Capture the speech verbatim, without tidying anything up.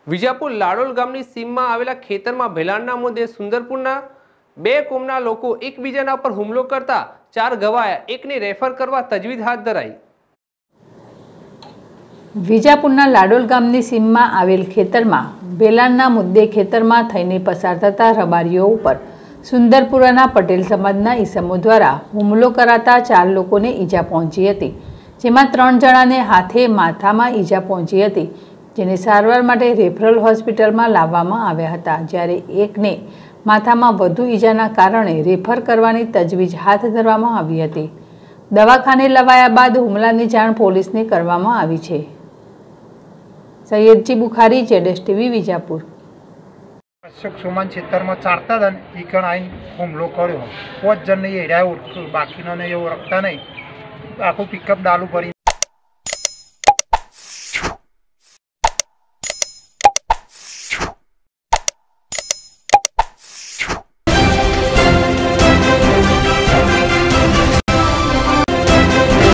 વિજાપુર લાડોલ ગામની સીમમાં આવેલા ખેતરમાં ભેલાણના મુદ્દે સુંદરપુરના બે કોમના લોકો એકબીજાના પર હુમલો કરતા ચાર ઘવાયા, એકને રેફર કરવા તજવીજ હાથ ધરાઈ। વિજાપુરના લાડોલ ગામની સીમમાં આવેલ ખેતરમાં ભેલાણના મુદ્દે ખેતરમાં થઈને પસાર થતા રબારીઓ ઉપર સુંદરપુરાના પટેલ સમાજના ઈસમો દ્વારા હુમલો કરાતા ચાર લોકોને ઈજા પહોંચી હતી, જેમાં ત્રણ જણાને હાથે માથામાં ઈજા પહોંચી હતી, જેને સારવાર માટે રેફરલ હોસ્પિટલમાં લાવવામાં આવ્યા હતા, જ્યારે એકને માથામાં વધુ ઈજાના કારણે રેફર કરવાની તજવીજ હાથ ધરવામાં આવી હતી। દવાખાને લવાયા બાદ હુમલાની જાણ પોલીસને કરવામાં આવી છે। સૈયદજી બુખારી, જેડેશ ટીવી, વિજાપુર। અશોક સોમાન ખેતરમાં ચારતા હતા ને ઈકણ આવીને હુમલો કર્યો। પાંચ જણને એડ્યા બાકીના એવું રખતા નહીં, આખું પિકઅપ ડાલુ ભરી